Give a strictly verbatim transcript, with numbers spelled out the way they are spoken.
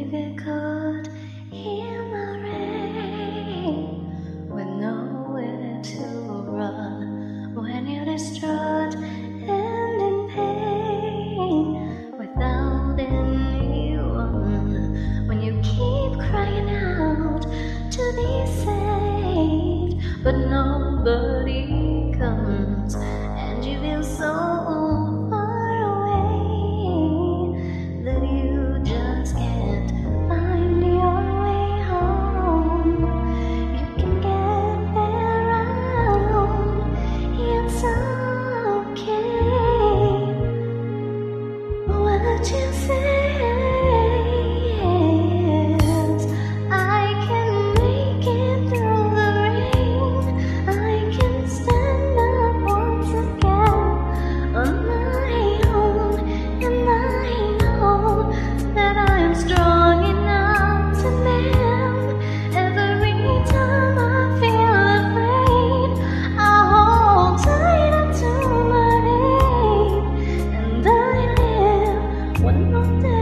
get caught in the rain with nowhere to run, when you're distraught and in pain without anyone, when you keep crying out to be saved but nobody comes, and you feel so far away that you just can't find your way home. You can get there alone, it's okay. What you say is, I can make it through the rain, I can stand up once again on my own, and I know that I'm strong enough to mend. Every time I feel afraid, I hold tight to my aim, and I live one more day.